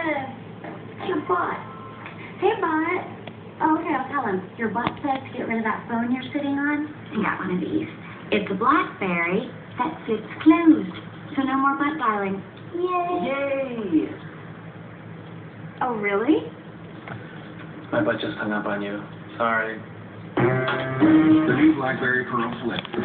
Your butt. Hey, butt. Oh, okay, I'll tell him. Your butt says to get rid of that phone you're sitting on. I got one of these. It's a BlackBerry that flips closed, so no more butt dialing. Yay! Yay! Oh, really? My butt just hung up on you. Sorry. The new BlackBerry Pearl Flip.